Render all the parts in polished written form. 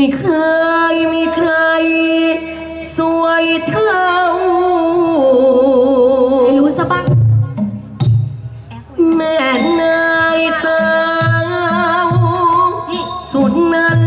เคยมีใครสวยเท่าไม่รู้ซะบ้างแม่นายสาวสุดนั้น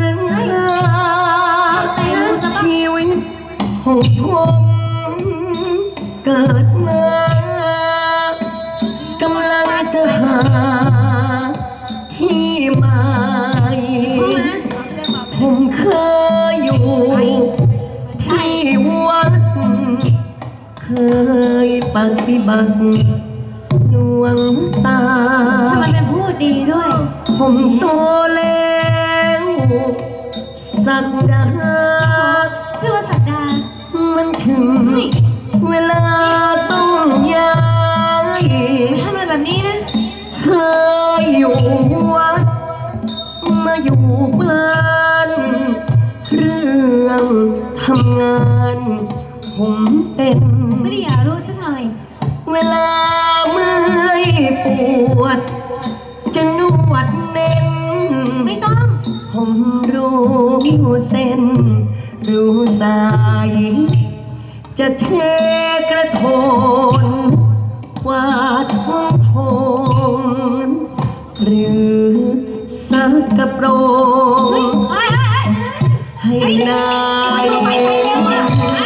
ชีวิตของผมเกิดมากำลังจะหาที่หมายผมเคยอยู่ที่วัดเคยปฏิบัติดวงตาทำไมเป็นพูดดีด้วยผมโตแล้วสักดาชื่อว่าสักดามันถึงเวลาต้องย้ายทำอะไรแบบนี้นะเคยอยู่วัดมาอยู่บ้านเรื่องทำงานผมเป็นไม่ได้อยากรู้สักหน่อยเวลาเมื่อยปวดจะนวดเน้นไม่ต้องผมรู้เส้นรู้สายจะเทกระโถนกวาดห้องโถงหรือซักกระโปรงให้นายทำอะไรนะ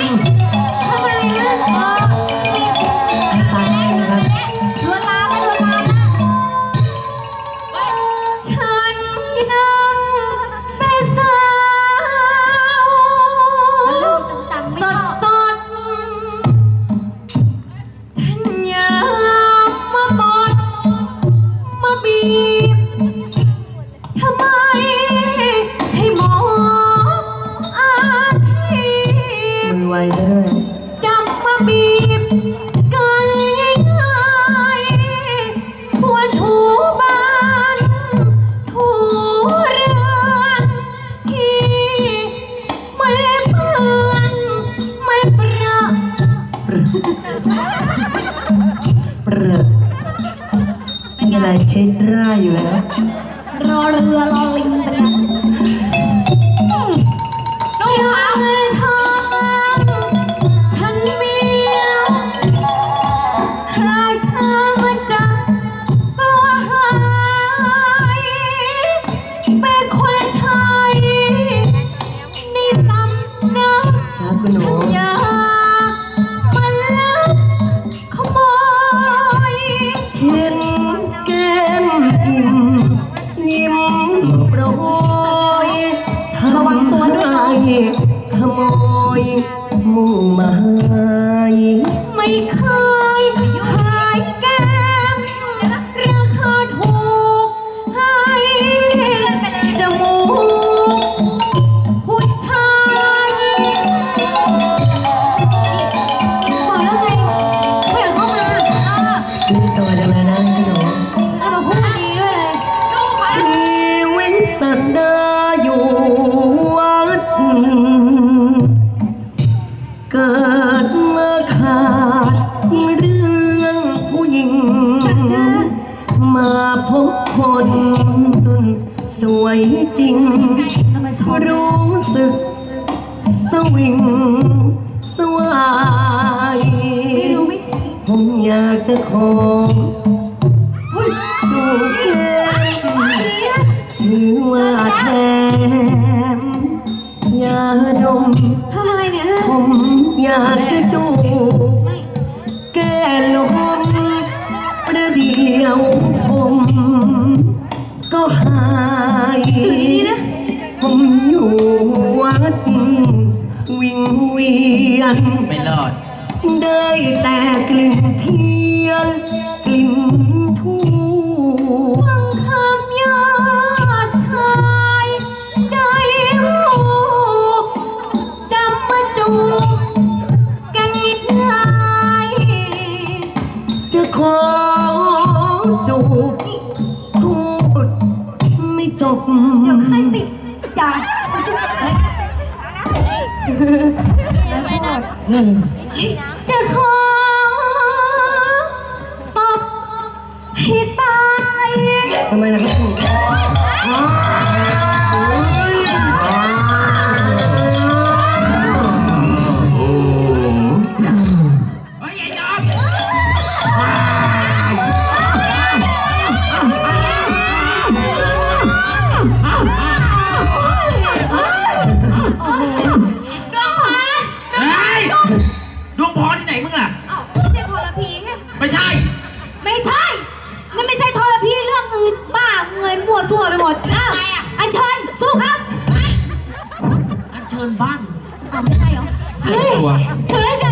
สายนะครับลวนลามลวนลามฉันยังเป็นสาวสดสดท่านอย่ามาบดมาบีบทำไมใช่หมออาชีพมือไวซะด้วยจับมาบีบกันง่ายๆควรถูบ้านถูเรือนที่ไม่เปื้อนไม่เปรอะเป็นอะไรเช็ดร่ายอยู่แล้วรอเรือรอลิงเป็นไงสู้หาเงินทองฉันมีหากเธอมันจะกลัวหายเป็นคนไทยนี่สำนักคุณหนูอย่ามาลักขโมยเห็นแก้มอิ่มยิ้มโปรยระวังตัวด้วยขโมยหมู่ไม้ไม่เคยขายแก้มราคาถูกให้จมูกผู้ชายบอกแล้วไงไม่อยากเข้ามาคือตัวจังเลยนะพี่หนูแล้วมาพูดดีด้วยเลยชีวิตสัตว์เดาอยู่วัดเกิดมาขาดเรื่องผู้หญิงมาพบคนสวยจริงรู้สึกสวิงสวายผมอยากจะขอจูบแก้มถือว่าแถมยาดมทำอะไรเนี่ยผมอยากจะจูบแก้ลมประเดี๋ยวผมก็หายผมอยู่วัดวิงเวียนไม่รอดได้แต่กลิ่นเทียนกลิ่นทูฟังคำยอดชายใจหูจำมาจูบกันนิดหน่อยจะขอจูบพูดไม่จบอย่าใครติดจ่าจะขอตบให้ตายทำไมนะครับเชิญบ้านเอาไม่ใช่เหรอเชิญตัวเชิญ